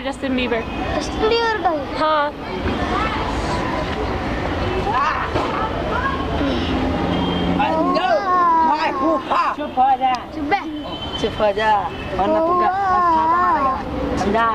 Justin Bieber. Justin Bieber का भी? हाँ। चुप हो जा। चुप हो जा। वरना तू ठंडा।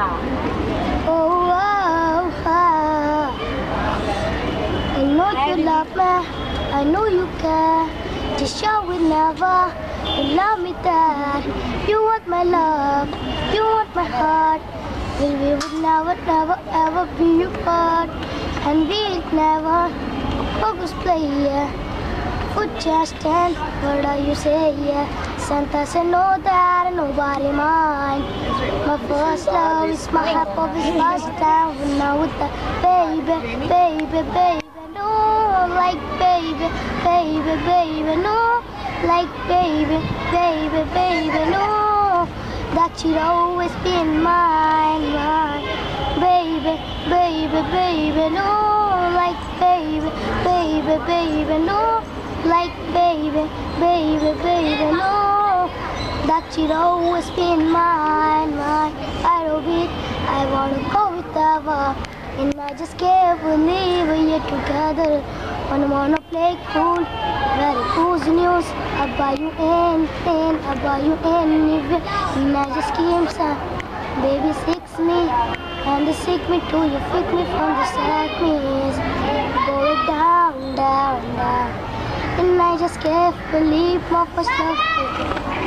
I know you love me, I know you care. Just show it never. You love me that. You want my love, you want my heart. We would never, never, ever be apart. And we'll never focus play, yeah. Put just stand, what do you say, yeah. Santa said no that nobody mind. My first love is my heart of his last time. Now with the baby, baby, baby. No, like baby, baby, baby. No, like baby, baby, baby. No, that should always be mine, mine. Baby, baby, baby. No, like baby, baby, baby. No, like baby, baby, baby. No, that should always be mine, mine. I love it, I wanna go with ever. And I just can't believe we're together. Wanna play cool, very cool news. I'll buy you anything, I'll buy you anything. And I just keep saying, baby, seek me, and they seek me too. You freak me from the sadness, go down, down, down. And I just can't believe my first love.